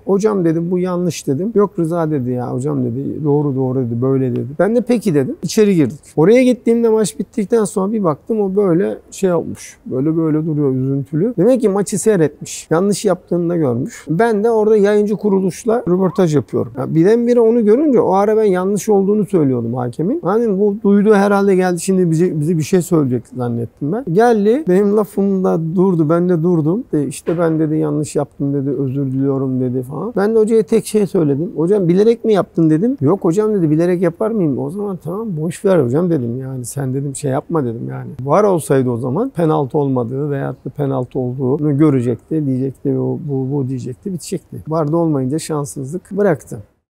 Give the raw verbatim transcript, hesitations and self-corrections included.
Hocam dedim bu yanlış dedim. Yok Rıza dedi ya hocam dedi doğru doğru dedi böyle dedi. Ben de peki dedim. İçeri girdik. Oraya gittiğimde maç bittikten sonra bir baktım o böyle şey olmuş. Böyle böyle duruyor üzüntülü. Demek ki maçı seyretmiş. Yanlış yaptığını da görmüş. Ben de orada yayıncı kuruluşla röportaj yapıyorum. Ya birdenbire onu görünce o ara ben yanlış olduğunu söylüyordum hakemin. Hani bu duydu herhalde geldi şimdi bize, bize bir şey söyleyecek zannettim ben. Geldi benim lafımda durdu. Ben de durdum. De işte ben dedi yanlış yaptım dedi. Özür diliyorum dedi falan. Ben de hocaya tek şey söyledim. Hocam bilerek mi yaptın dedim. Yok hocam dedi bilerek yapar mıyım? O zaman tamam boş ver hocam dedim yani. Sen dedim şey yapma dedim yani. Var olsaydı o zaman penaltı olmadığı veyahut da penaltı olduğunu görecekti. Diyecekti bu, bu, bu diyecekti. Bitecekti. Vardı olmayınca şanssızlık bıraktı.